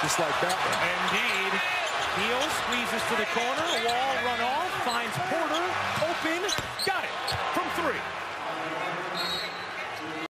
just like Batman. Indeed. Heel squeezes to the corner. Wall run off. Finds